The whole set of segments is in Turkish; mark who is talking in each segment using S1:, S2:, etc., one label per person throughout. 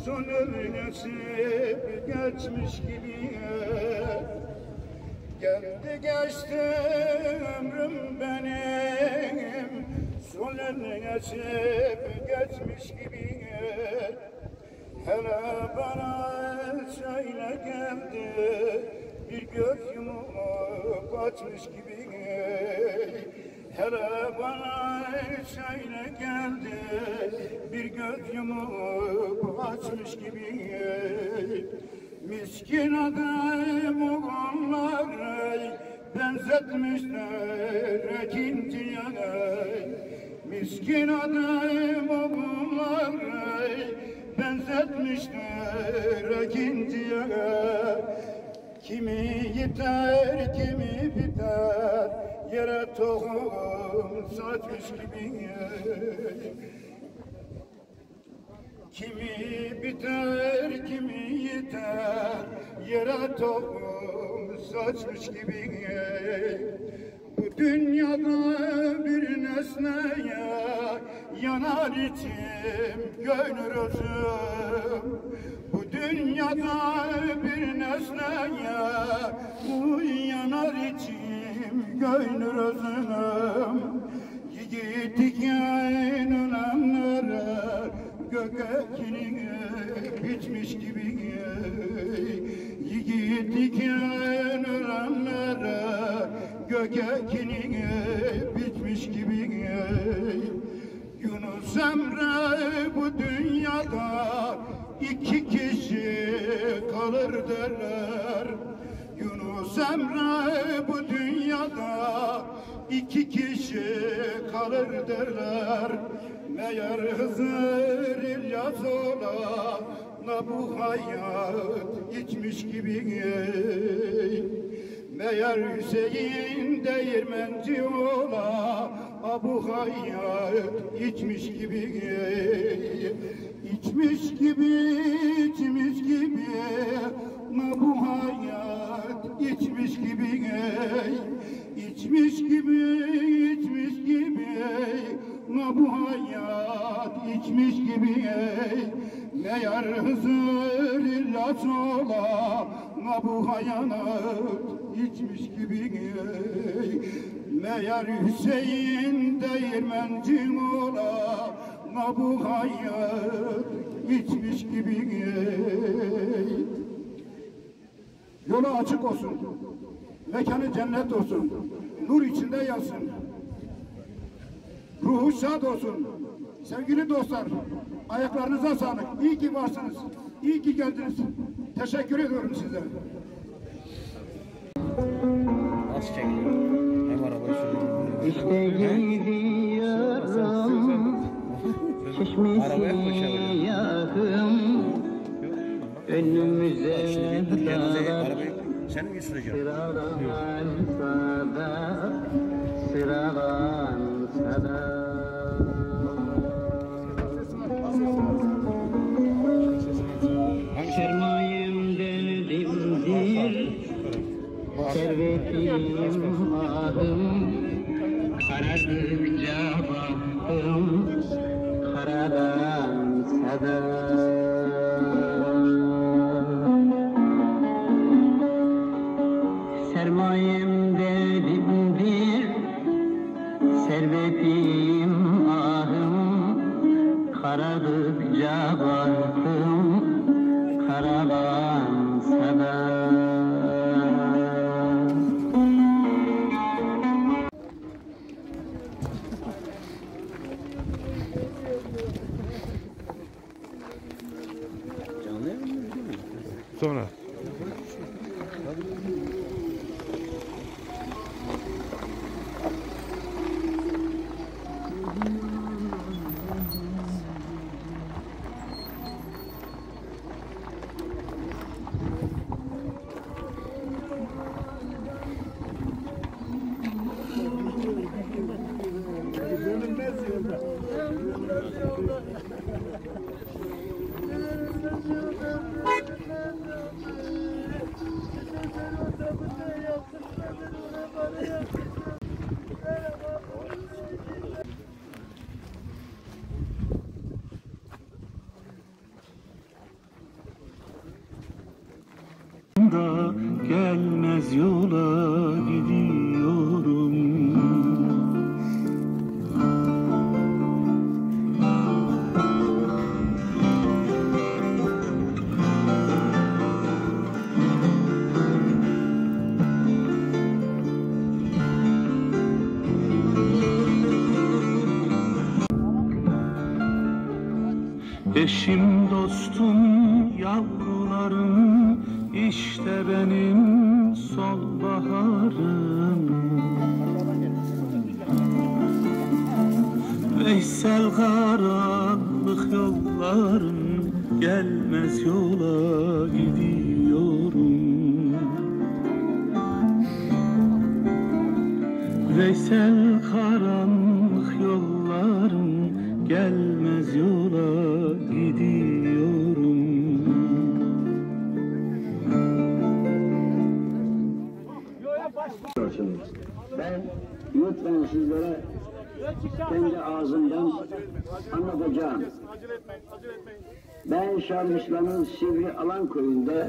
S1: Sonu nesip geçmiş gibi geldi geçti ömrüm benim. Sonu nesip geçmiş gibi hele bana söyle geldi bir göz yumup açmış gibi hele bana söyle geldi bir göz yumup açmış gibi miskin adam oğulları benzetmişler ikinciye miskin adam oğulları benzetmişler ikinciye kimi yeter kimi biter yere tohum saçmış gibi kimi biter kimi yeter yere tohum saçmış gibi bu dünyada bir nesneye yanar içim gönül özüm bu dünyada bir nesneye yanar içim gönül özüm yiğitliğin ölenlere gökekini bitmiş gibi yiğitliğin ölenlere gökekini bitmiş gibi Yunus Emre bu dünyada iki kişi kalır derler Yunus Emre bu dünyada iki kişi kalır derler meğer Hızır İlyas ola bu hayat içmiş gibi meğer Hüseyin değirmenci ola bu hayat içmiş gibi içmiş gibi içmiş gibi bu hayat içmiş gibi içmiş gibi içmiş gibi bu hayat içmiş gibi meğer Hızır İlyas ola bu hayat içmiş gibi meğer Hüseyin değirmenci ola bu hayat içmiş gibi yolu açık olsun mekanı cennet olsun nur içinde yansın ruhu şad olsun sevgili dostlar ayaklarınıza sağlık iyi ki varsınız iyi ki geldiniz teşekkür ediyorum size.
S2: Nasıl çekiyor? Hem arabayı sürüyor.
S3: İşte gidiyorum çeşmesi yakın önümüze dağlar sıralansa da sermayem derdimdir servetim ahım karadıkça baktım karadansa da sermayem derdimdir servetim ahım karadıkça baktım karadansa da
S2: Sonra.
S4: Eşim, dostum, yavrularım, işte benim sonbaharım. Veysel karanlık yollarım, gelmez yola gidiyorum. Veysel karanlık yollarım, gelmez yola gidiyorum.
S5: Ben lütfen sizlere kendi ağzımdan anlatacağım. Ben Şarmışlan'ın Sivri Alan Köyü'nde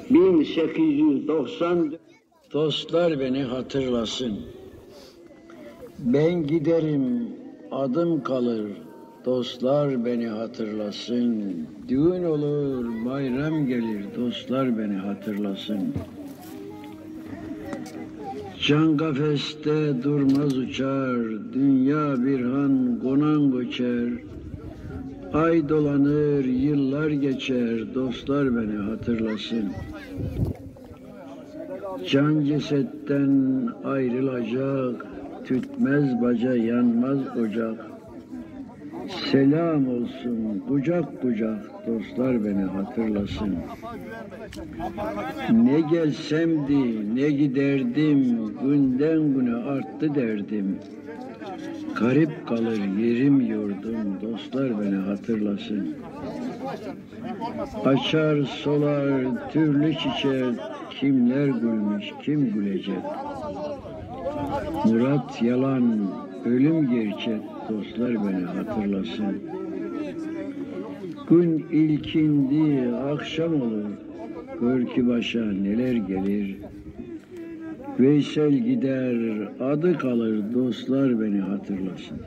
S5: 1890 dostlar beni hatırlasın. Ben giderim, adım kalır, dostlar beni hatırlasın. Düğün olur, bayram gelir, dostlar beni hatırlasın. Can kafeste durmaz uçar, dünya bir han konan göçer. Ay dolanır, yıllar geçer, dostlar beni hatırlasın. Can cesetten ayrılacak, tütmez baca, yanmaz ocak. Selam olsun kucak kucak, dostlar beni hatırlasın. Ne gelsemdi, ne giderdim, günden güne arttı derdim. Garip kalır yerim yurdum, dostlar beni hatırlasın. Açar solar türlü çiçek, kimler gülmüş, kim gülecek. Murat yalan, ölüm gerçek, dostlar beni hatırlasın. Gün ilkindi, akşam olur, gör ki başa neler gelir. Veysel gider, adı kalır, dostlar beni hatırlasın.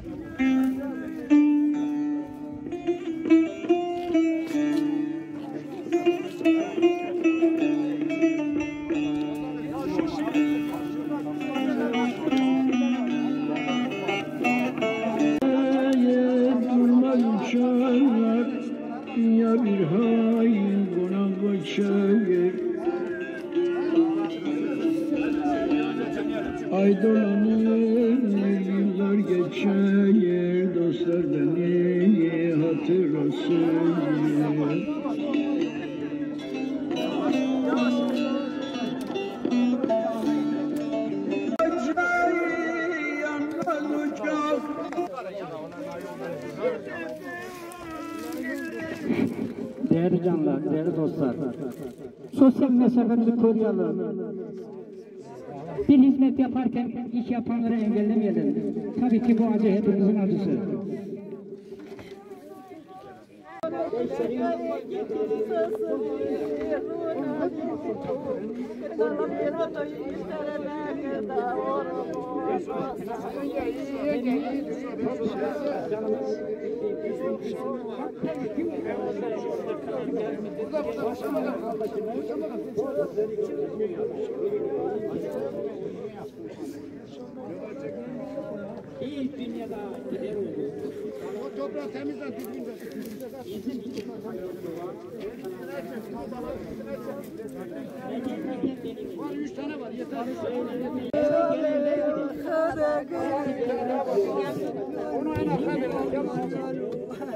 S5: Dünya bir hain buna göçer. Ay dolanır, yıllar geçer, dostlar beni hatırlasın.
S6: Değerli canlar, değerli dostlar, sosyal mesafemizi koruyalım. Bir hizmet yaparken iş yapanları engellemeyelim. Tabii ki bu acı hepimizin acısı. İlk dünyada gider oldu.
S1: O toprağı temizlen, düzgünce. Var 3 tane var, yeter. Onu aynen kaybeder.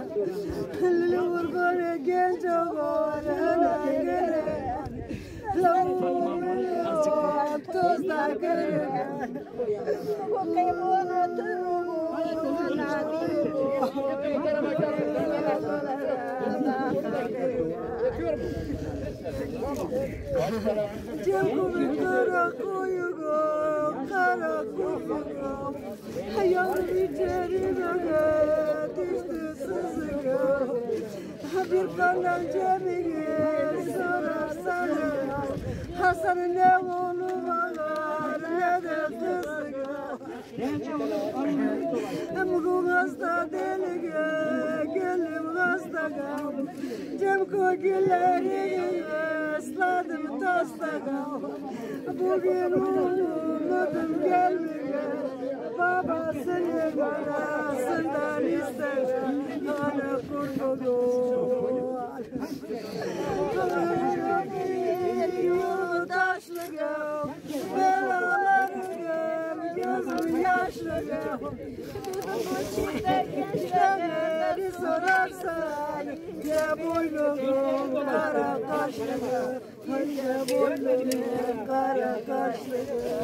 S7: Bir kandan cemigi sorar sana, Hasan'ın ne oğlu var ne de kızı. Emrum hasta delige, gönlüm hasta kal. Cemko güllerini ısladım tasta kal. Bugün umudum gelmiyor, babasının arasından ister. Ana kurtulur. gözüm yaşlı. Bu çifte gençleri sorarsan, ne boynum kara kaşlı, ne boynum kara kaşlı.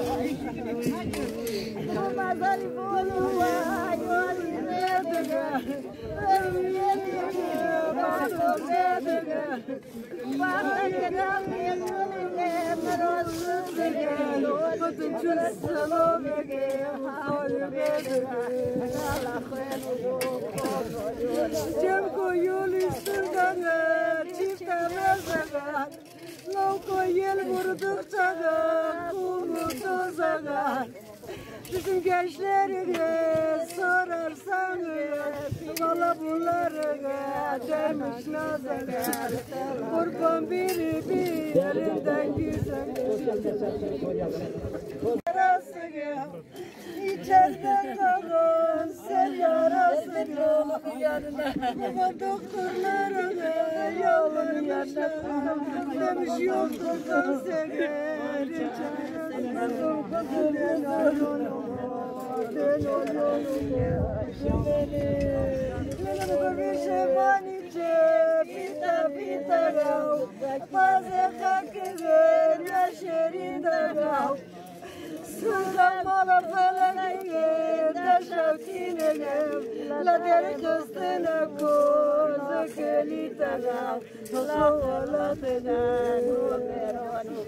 S7: Namazali bolu vay yol izlediler, ömrüyelim bana dediler. Bağlayan yolüne merozsuz dediler, bütün çözsün o bege havlu dediler. Allah koyunu Cemko yol üstünden çifte mezeler, Lovko yel vurdukça kumu tozalar. Bizim gençlerine sorarsanız, valla bunlarına demiş nazeler. Kurban biri birinden güzel. Yarasını içeriden kalın, sen yarasını yanına. Ama doktorlarına yolun yaşa, demiş yoktur kanser içeriden. La dere costana cosa che li taga, la tega no peronu.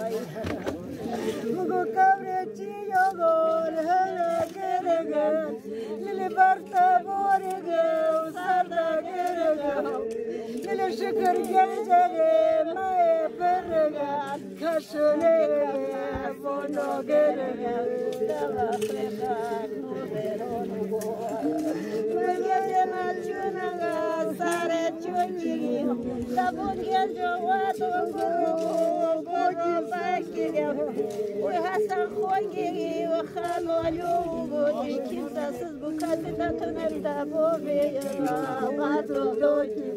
S7: Mugo cabrechillo gol, hela gerega, lili barta borega, usarda gerega, lili şeker gerega, mae perega, kaşölega, bono gerega, dava prega no peronu. Mugere malchunaga, sare chunjigi, la bungel jowato guru, guru bakiriya. وحسن خوگی و خانوالو بودی kimsesiz bu kasete tünelde bu bir ağzı doydu.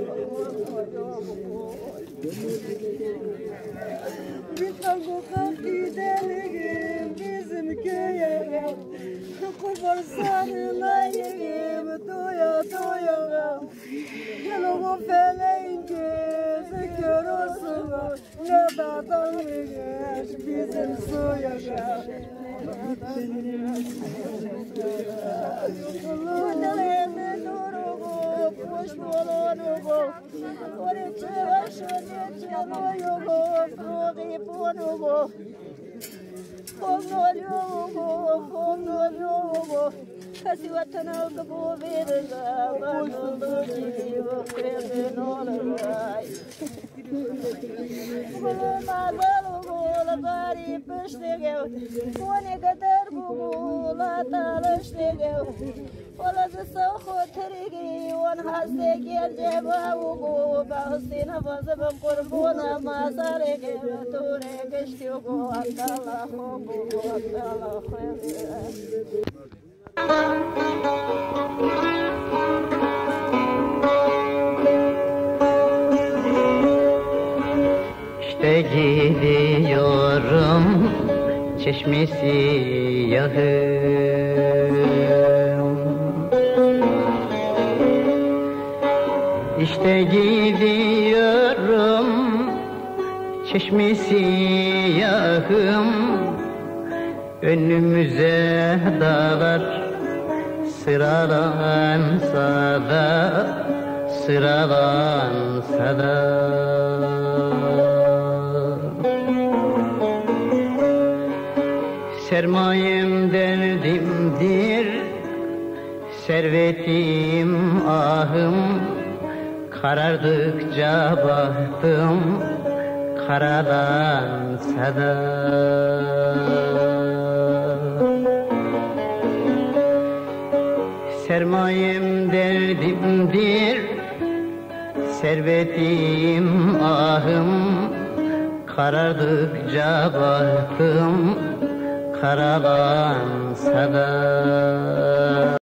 S7: Bizden kokak gidelim bizim köye, kurban sarılayım doya doya. Gel o feleğin gözü kör olsun, ne dağdan geç bizim suya. Kudaleme durugu, kuş bulunugu, Oriçe aşırıçe boyugu, Rugi bunugu, Konolugu, Kasivatana kubu veriga, Vanulu jivu krezin olagay. Kulumadalugu, bari piştigev, Kone kadar bugu, latalıştigev, Olazı savhu trigi, on haste gelceba ugu, Bahsina vazıbım kurbuna mazarege, Ture geçtiugu, Allah'u bu, Allah'u.
S3: İşte gidiyorum çeşmesi yahım. İşte gidiyorum çeşmesi yahım. Önümüze dağlar sıralansa da, sıralansa da. Sermayem derdimdir, servetim ahım. Karardıkça bahtım karalansa da. Sermayem derdimdir, servetim ahım. Karardıkça bahtım karalansa da.